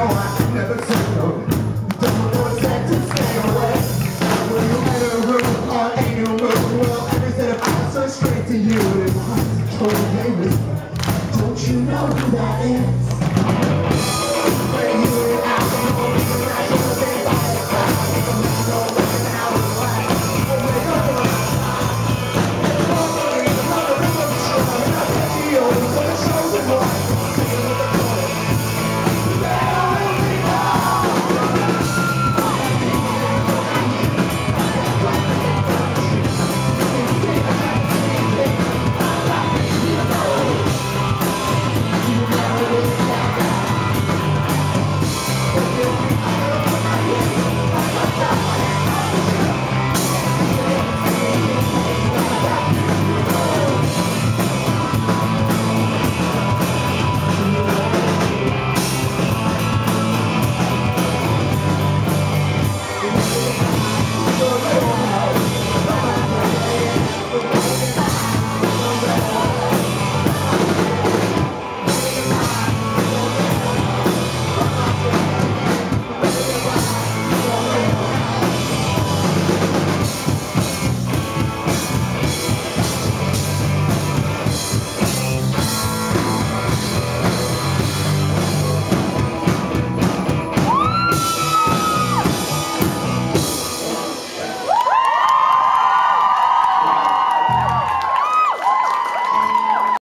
I never said no. Don't know that to stay away. When you enter a room or in your room, well, everything about so straight to you. And my heart's cold, baby. Don't you know who that is?